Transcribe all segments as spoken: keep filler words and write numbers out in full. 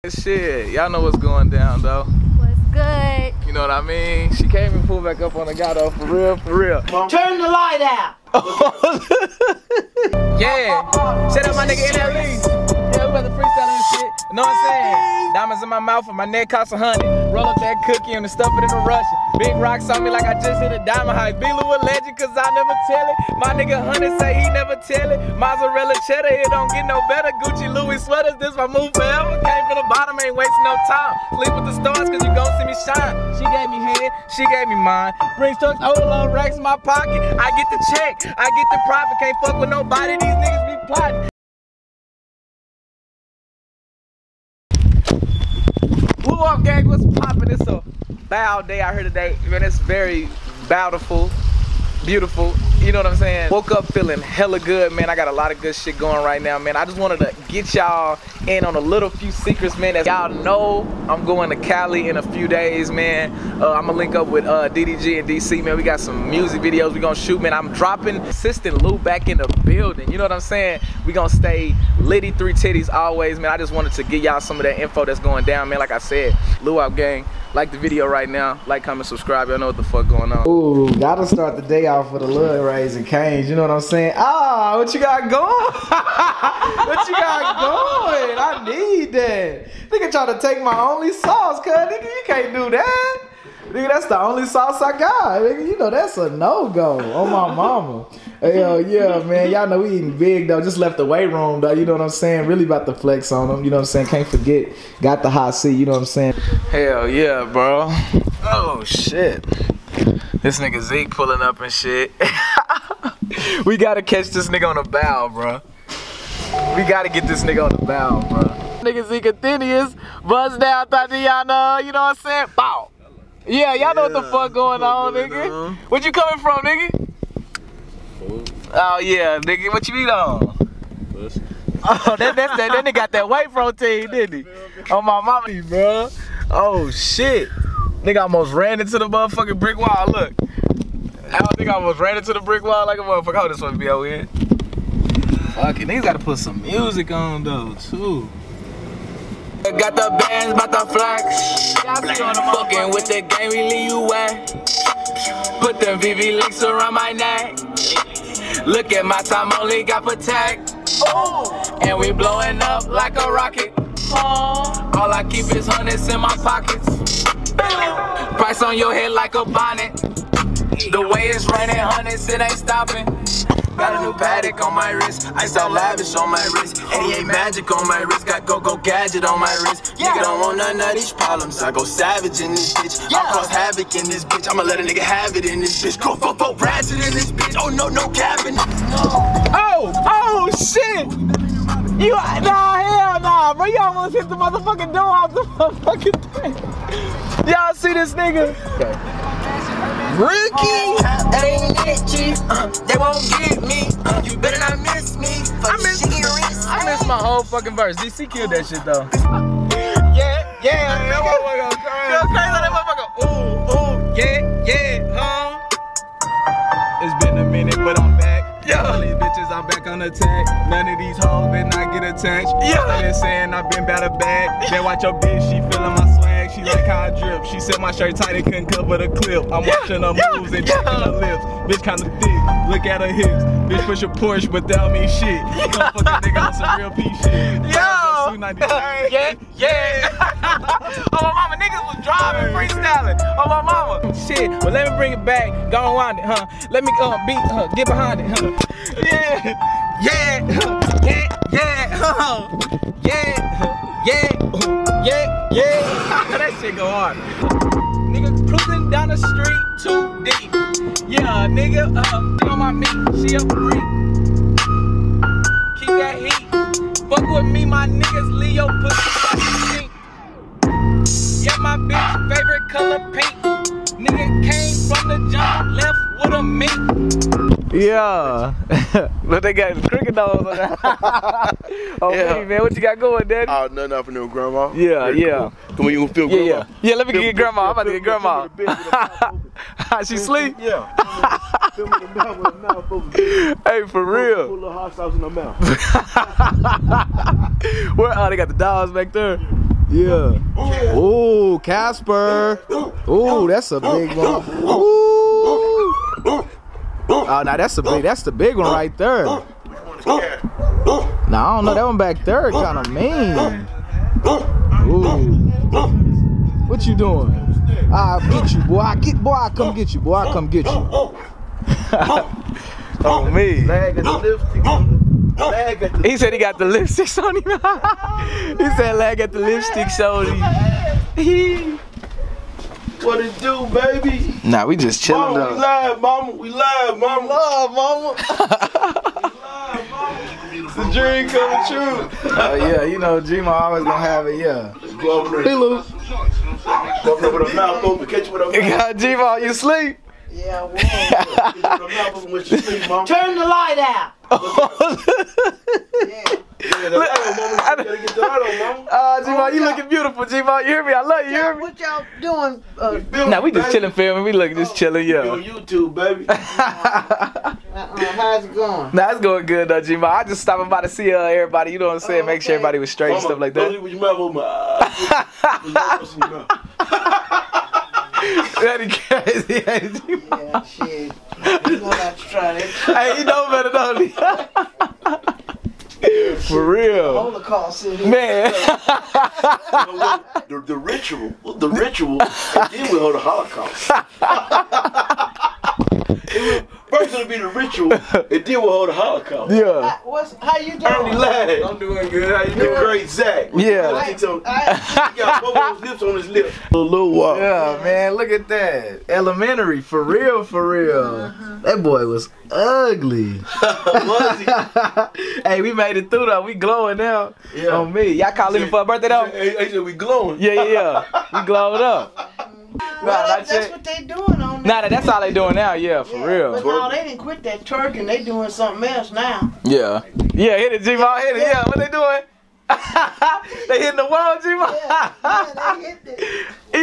Shit, y'all know what's going down though. What's good? You know what I mean? She can't even pull back up on the guy though, for real, for real. Turn the light out. Yeah, set up my nigga N L E. Yeah, we about to freestyle and shit. You know what I'm saying? Diamonds in my mouth and my neck costs a hundred. Roll up that cookie and stuff it in a Russian. Big rocks on me like I just hit a diamond high. B-Lou a legend cause I never tell it. My nigga Hunter say he never tell it. Mozzarella cheddar, it don't get no better. Gucci Louis sweaters, this my move forever. Came from the bottom, ain't wasting no time. Sleep with the stars cause you gon' see me shine. She gave me head, she gave me mine. Brings trucks, old long racks in my pocket. I get the check, I get the profit. Can't fuck with nobody, these niggas be plotting. Blue Up Gang, what's poppin'? It's a bow day out here today. Man, it's very bountiful, beautiful. You know what I'm saying? Woke up feeling hella good, man. I got a lot of good shit going right now, man. I just wanted to get y'all in on a little few secrets, man. As y'all know, I'm going to Cali in a few days, man. Uh, I'm gonna link up with uh, D D G and D C, man. We got some music videos we gonna shoot, man. I'm dropping Assistant Lou back in the building. You know what I'm saying? We gonna stay litty three titties always, man. I just wanted to get y'all some of that info that's going down, man. Like I said, Blue Up Gang. Like the video right now. Like, comment, subscribe. Y'all know what the fuck going on. Ooh, gotta start the day off with a little Raising Cane's. You know what I'm saying? Ah, what you got going? What you got going? I need that. Nigga try to take my only sauce, cuz nigga, you can't do that. Nigga, that's the only sauce I got. Nigga, you know that's a no-go on my mama. Hell yeah, man. Y'all know we eating big though. Just left the weight room though. You know what I'm saying? Really about to flex on them. You know what I'm saying? Can't forget. Got the hot seat. You know what I'm saying? Hell yeah, bro. Oh shit. This nigga Zeke pulling up and shit. We gotta catch this nigga on the bow, bro. We gotta get this nigga on the bow, bro. Nigga Zeke Athenius, buzz down, Tatiana. You know what I'm saying? Bow. Yeah, y'all know yeah, what the fuck going on, nigga. On. Where you coming from, nigga? Oh yeah, nigga, what you eat on? Push. Oh, that, that, that, that nigga got that whey protein, didn't he? On my mama, bro. Oh shit. Nigga almost ran into the motherfucking brick wall, look. I don't think I almost ran into the brick wall like a motherfucker. Hold this one be over here. Fuck it, niggas gotta put some music on though, too. Got the bands, bout the flex. Fucking with the game, we leave you wet. Put them V V links around my neck. Look at my time, only got protect. Oh. And we blowing up like a rocket. Oh. All I keep is hundreds in my pockets. Price on your head like a bonnet. The way it's raining hundreds, it ain't stopping. Got a new Patek on my wrist, ice out lavish on my wrist. eighty-eight magic on my wrist, got go-go gadget on my wrist. Yeah. Nigga don't want none of these problems, I go savage in this bitch. Yeah. I cause havoc in this bitch, I'ma let a nigga have it in this bitch. Go, go, go, ratchet in this bitch, oh no, no cabin. No. Oh, oh shit! You, nah, hell nah, bro, you almost hit the motherfucking door off the motherfucking thing. Y'all see this nigga? Okay. Ricky! That ain't it, Chief. Uh, they won't get me. Uh, you better not miss me. I miss, I miss my whole fucking verse. D C killed that shit though. Yeah, yeah, that motherfucker go crazy. Go crazy on that motherfucker. Ooh, ooh, yeah, yeah, huh? It's been a minute, but I'm back. Yeah. All these bitches, I'm back on attack. None of these hoes better not get attached. Yeah. I've been saying I've been better bad. Then watch your bitch, she feeling my swag. She like how I drip. She said my shirt tight and couldn't cover the clip. I'm yeah. watching her yeah. moves and checking yeah. her lips. Bitch kinda thick, look at her hips. Bitch push a Porsche, but that don't mean shit. Yeah. Don't fuck a nigga on some real P shit. Yo! Yeah, yeah. Oh my mama, niggas was driving, freestyling. Oh my mama. Shit, well let me bring it back. Go on wind it, huh? Let me uh, beat, huh? Get behind it, huh? Yeah, yeah, yeah, yeah, huh? Yeah, yeah, yeah, yeah. That shit go hard. Nigga cruising down the street too deep. Yeah, nigga, uh, on my meat, she a freak. Keep that heat. Fuck with me, my niggas, Leo pussy pink. Yeah, my bitch favorite color pink. Nigga came from the jump, left with a mink. Yeah. But they got cricket nose on that. Oh yeah. Me, man, what you got going, daddy? Oh, nothing up in there, grandma. Yeah, Very yeah. Cool. Come on, you gonna feel grandma? Yeah, yeah. Yeah, let me feel, get feel, grandma. Feel, I'm about to get grandma. She feel, sleep? Yeah. Feel me in the mouth with the mouth open. Hey, for real. Put a little hot sauce in the mouth. Where? Oh, they got the dogs back there. Yeah. Ooh, Casper. Ooh, that's a big one. Ooh. Oh, now that's a big. That's the big one right there. Now I don't know, that one back there kind of mean. Ooh. What you doing? I'll get you, boy. I get, boy. I come get you, boy. I come get you. Oh me. Lag at the lipstick on the, lag at the He said he got the lipsticks on him. He said lag at the lipsticks on him. What it do, baby? Nah, we just chilling Mama, we though. live, mama. We live, mama. Love, mama. Live, mama. The dream coming true. Oh yeah, you know, G-Ma always gonna have it. Yeah. Go over Hey, there. Lou. Go over there with a mouth open. Catch you with a You mouth got G-Ma, you sleep? Yeah, I will. Catch you with a mouth open with your sleep, mama. Turn the light out. Yeah. Yeah, the light on, mama. You gotta get the light on, mama. Uh, G-Ma, you looking beautiful, G-Ma. You hear me? I love you. You hear me? What y'all doing? Uh, Film, Nah, we just baby. chilling, filming. We looking, just chilling, You on yeah. YouTube, baby. uh, how's it going? Nah, it's going good though, G-Ma. I just stopping by to see uh, everybody. You know what I'm saying? Oh, Make sure okay. everybody was straight and Mama, stuff like don't that. leave with your mouth open. Ah, what's in your mouth? That is crazy, ain't it, G-Ma? Yeah, shit. You gonna have to try that. Hey, you know better, don't he? For real. Holocaust in here. Man. the, the ritual, the ritual, and then we'll hold the Holocaust. It will, first it'll be the ritual, and then we'll hold the Holocaust. Yeah. How- What's, how you Ernie doing? Ladd. I'm doing good. How you The great Zach. Yeah. He got both of those lips on his lips. A little walk. Yeah, man, look at that. Elementary, for real, for real. That boy was ugly. Was he? Hey, we made it through though. We glowing now. Yeah. On me. Y'all calling me for a birthday though? Hey, hey, said we glowing. Yeah, yeah, yeah. We glowed up. Well, Nah, that's, that's that's it. what they doing on Nah, there. that's all they doing now. Yeah, for Yeah, real. But no, they didn't quit that twerking. They doing something else now. Yeah. Yeah, hit it, G-Ma. Hit it. Yeah, what they doing? They hitting the wall, G-Ma. Yeah, yeah, they hit it.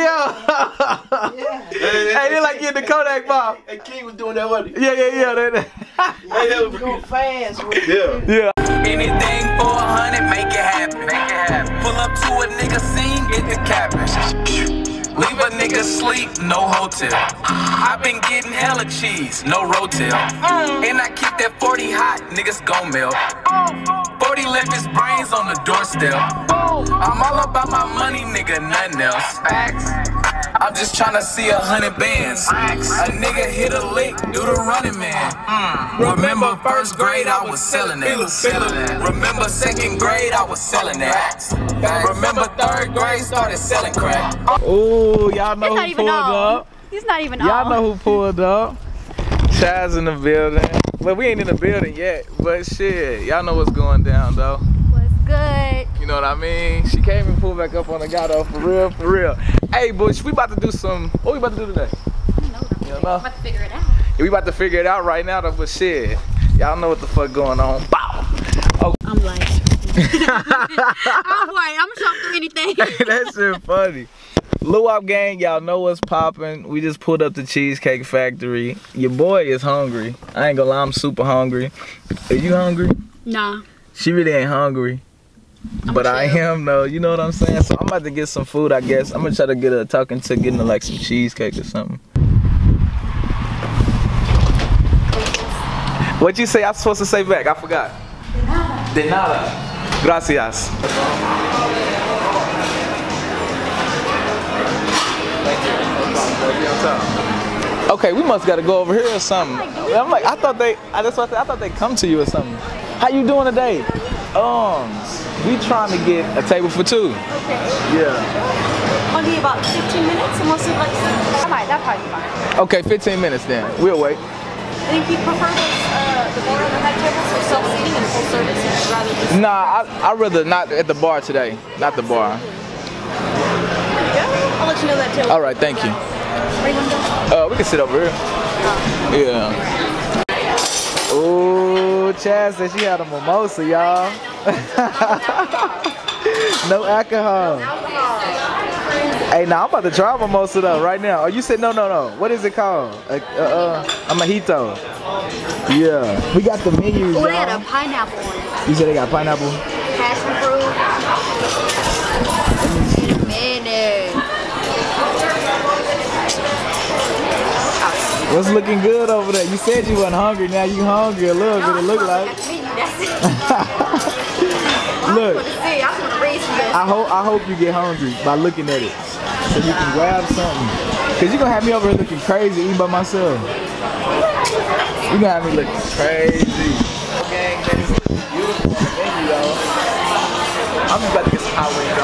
Yeah. Yeah. Hey, they like getting the Kodak bomb. Hey, King was doing that, wasn't he? Yeah, yeah, yeah. They, they. Hey, that was Go fast with Yeah. it. Yeah. Anything for a hundred, make it happen. Make it happen. Pull up to a nigga scene, get the capping. Leave a nigga sleep, no hotel. I been getting hella cheese, no rotel. And I keep that forty hot, niggas gon' melt. forty left his brains on the doorstep. I'm all about my money, nigga, nothing else. I'm just tryna see a hundred bands. A nigga hit a lick, do the running man. Remember first grade, I was selling that. Remember second grade, I was selling that. Remember third grade, started selling crack. Ooh, y'all know He's not who even pulled on. up. He's not even Y'all on. know who pulled up. Chaz in the building. Well, we ain't in the building yet, but shit, y'all know what's going down though. What's good? You know what I mean? She came and pulled back up on the guy though, for real, for real. Hey, Bush, we about to do some. What we about to do today? I don't know. You don't know? I'm about to figure it out. We about to figure it out right now though, but shit, y'all know what the fuck going on. Bow. Oh, I'm like, I'm white. I'm shocked through anything. that shit funny. Luwop gang, y'all know what's popping. We just pulled up the Cheesecake Factory. Your boy is hungry. I ain't gonna lie, I'm super hungry. Are you hungry? Nah. She really ain't hungry. But I am though, you know what I'm saying? So I'm about to get some food, I guess. I'm gonna try to get her talking to getting her like some cheesecake or something. What'd you say I'm supposed to say back? I forgot. De nada. Gracias. Okay, we must gotta go over here or something. I'm like, I thought they, I just I thought they come to you or something. How you doing today? Um, we trying to get a table for two. Okay. Yeah. Only about fifteen minutes, and we'll see like. I might. That probably be fine. Okay, fifteen minutes then. We'll wait. I think you prefer those, uh, the bar and the head tables for self-seating and full service, and you'd rather just. Nah, I I'd rather not at the bar today. Not the bar. There you go. I'll let you know that table. All right, thank you. Where you want to go? Uh, we can sit over here. Yeah. Ooh, Chaz said she had a mimosa, y'all. No alcohol. Hey, now I'm about to try a mimosa though, right now. Oh, you said no, no, no. What is it called? A, uh, uh, a mojito. Yeah. We got the menus, Oh, they had a y'all. pineapple one. You said they got pineapple? Passion fruit. Let me What's looking good over there? You said you wasn't hungry. Now you hungry a little bit. It look like. Look. I hope I hope you get hungry by looking at it, so you can grab something. Cause you gonna have me over here looking crazy eating by myself. You gonna have me looking crazy. Gang, that is beautiful on the menu, though. I'm just about to get some hot wings.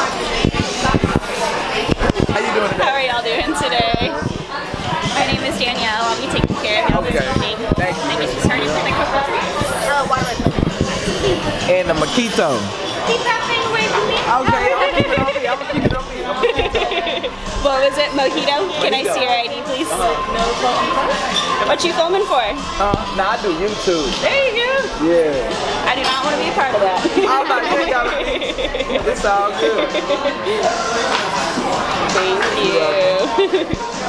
How you doing today? How are y'all doing today? My name is Danielle. I'll be taking care of y'all this evening. Thank you. Can I get you started for the cookie? Uh, water. And the mojito. Keep that thing away from me. Okay, I'm gonna keep it on me. I'm gonna keep it on me. I'm gonna keep it on me. What was it? Mojito? Can I see your I D, please? What you filming for? Uh, nah, I do YouTube. There you go. Yeah. I do not want to be a part of that. I'm not gonna gotta be. It's all good. Thank you.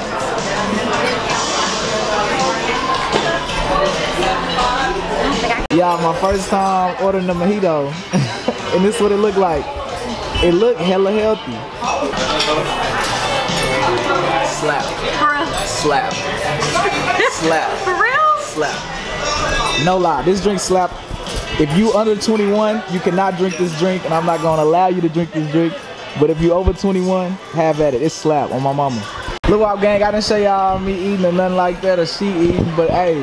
Y'all, my first time ordering the mojito, and this is what it looked like. It looked hella healthy. Slap. For real? Slap. Slap. For real? Slap. No lie, this drink slap. If you under twenty-one, you cannot drink this drink, and I'm not gonna allow you to drink this drink. But if you over twenty-one, have at it. It's slap on my mama. Look out, gang, I didn't show y'all me eating or nothing like that, or she eating, but hey,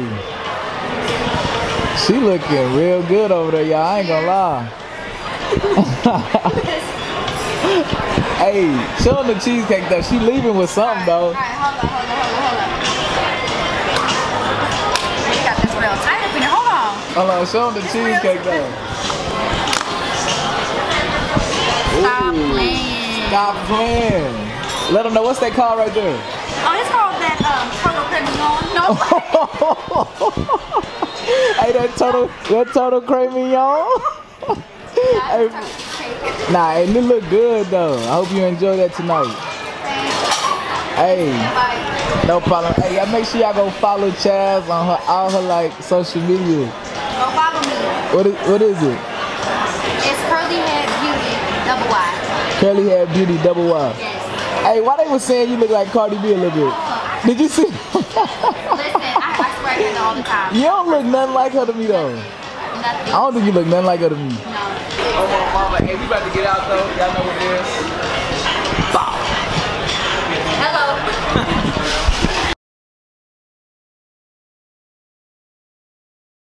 she looking real good over there, y'all. I ain't gonna lie. Hey, show them the cheesecake though. She leaving with something though. Alright, hold on, hold on, hold on, hold on. You got this real tight up in here. Hold on. Hold on, show them the cheesecake though. Stop Ooh. playing. Stop playing. Let them know what's that called right there. Oh, it's called that um, Total Cremignon. No. Hey, that total, that total cream mignon. Hey, nah, and it look good though. I hope you enjoy that tonight. Hey, no problem. Hey, y'all make sure y'all go follow Chaz on her all her like social media. Go follow me. What is what is it? It's Curly Head Beauty, double Y. Curly Hair Beauty Double Y. Yes. Hey, why they was saying you look like Cardi B a little bit? Did you see? Listen, I, I swear I hear that all the time. You don't look nothing like her to me though. Nothing. I don't think you look nothing like her to me. No. Oh my mama, hey, we about to get out though. Y'all know what it is. Bow. Hello.